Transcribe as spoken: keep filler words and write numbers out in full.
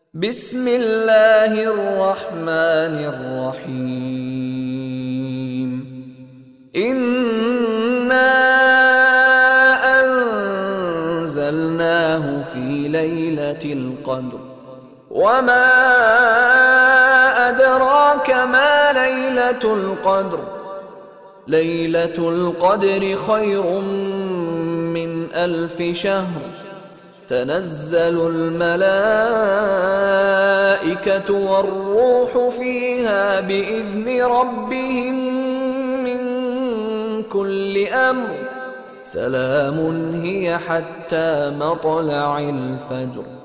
بسم الله الرحمن الرحيم. إنا أنزلناه في ليلة القدر وما أدراك ما ليلة القدر ليلة القدر خير من ألف شهر تنزل الملائكة والروح فيها بإذن ربهم من كل أمر سلام هي حتى مطلع الفجر.